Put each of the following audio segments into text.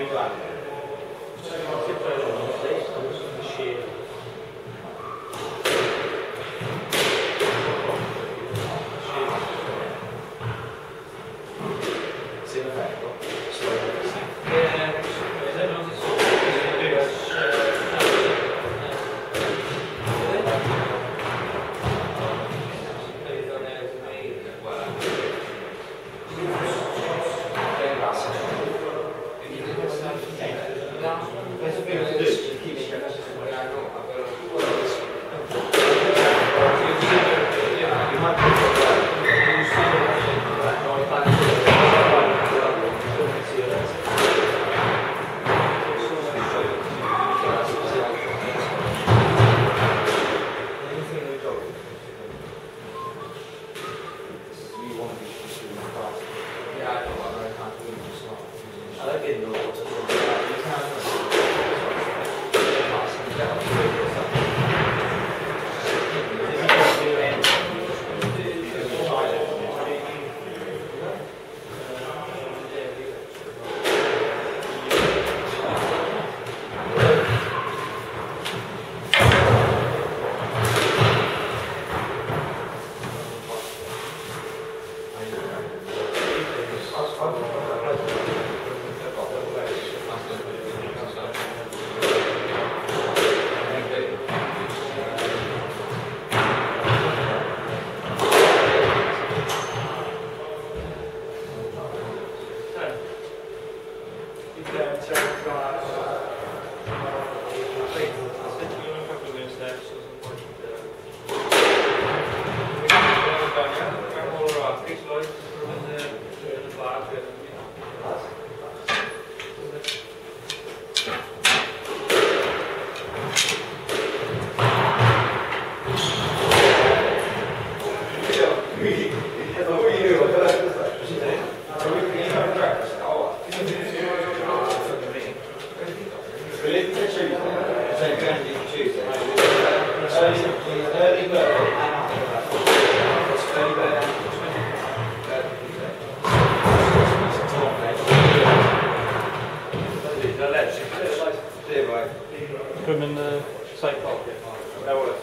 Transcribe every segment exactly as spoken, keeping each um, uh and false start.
Put them in the safe pocket. No worries.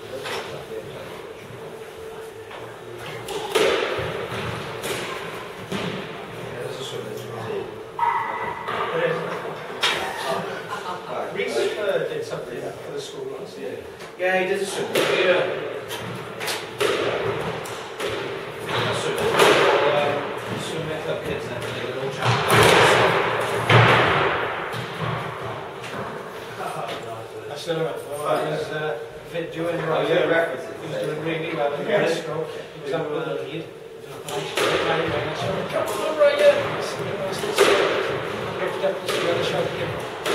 Reese uh, did something for the school last year. Yeah, he did a swimming. Yeah. Swimming club kids and everything, they're all I still remember. Well, he was uh, doing Oh, yeah, references. He was doing really well in the yes. stroke. He was up with the lead. Come on, right here. Looked up to see the other shot again.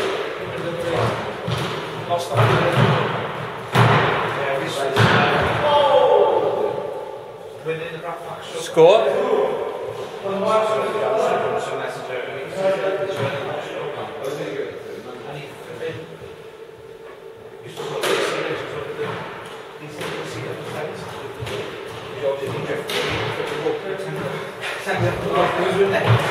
Lost the yeah, we saw oh! Winning the back Score? Who's with that?